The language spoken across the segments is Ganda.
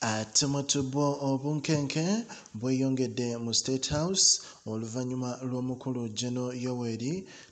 Temutubo Obunkenke bweyongedde mu State House oluvannyuma lw'omukulu Gen. Yoweri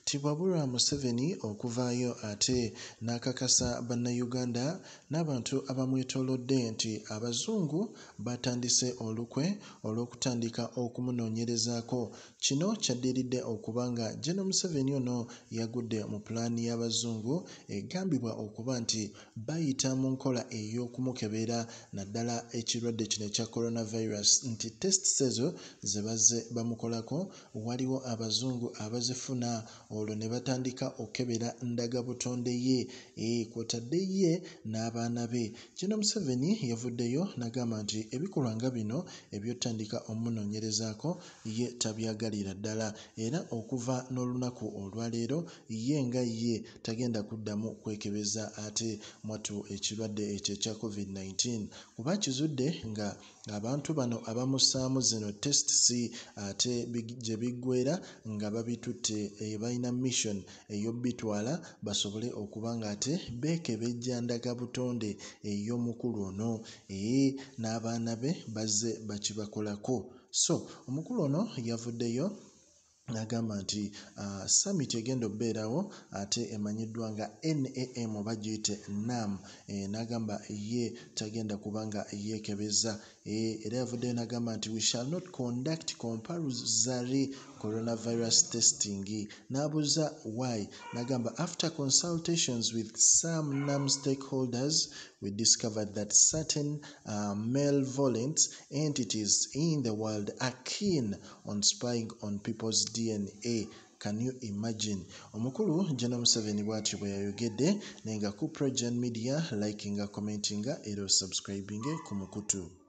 Museveni okuvaayo ate n'akakasa bannayuganda n'abantu abamwetoolodde nti abazungu batandise olukwe olw'okutandika okumunoonyerezaako. Kino kyaddiridde okuba nga Gen. Museveni ono yagudde mu pulaani y'abazungu egambibwa okuba nti bayita mu nkola ey'okumukebera naddala ekirwadde kino ekya coronavirus nti tests ezo ze bazze bamukolako waliwo abazungu abazifuna olwo ne batandika okukebera ndagabutonde ye kw'otadde ye n'abaana be. Gen. Museveni yavuddeyo n'agamba nti ebikolwa nga bino eby'otandika omunoonyerezaako ye tabyagalira ddala era okuva n'olunaku olwaleero ye nga ye tagenda kuddamu kwekebeza ate mwatu ekirwadde ekyo ekya COVID-19 kuba kizudde nga abantu bano abamussaamu zino tests ate gye biggweera nga babitutte balina mission ey'obbitwala basobole okuba nga ate beekebejja ndagabutonde ey'omukulu ono n'abaana be bazze bakibakolako. So omukulu ono yavuddeyo n'agamba nti summit egenda obbeerawo ate emanyiddwa nga NAM oba giyite NAM n'agamba ye tagenda kubanga yeekebeza era yavuddeyo n'agamba nti we shall not conduct compulsory coronavirus testing n'abuuza why n'agamba after consultations with some NAM stakeholders we discovered that certain malevolent entities in the world are keen on spying on people's DNA. Can you imagine? Omukulu Gen. Museveni bw'atyo bwe yayogedde nenga ku PROJOURN media likinga commentinga era subscribing ku mukutu.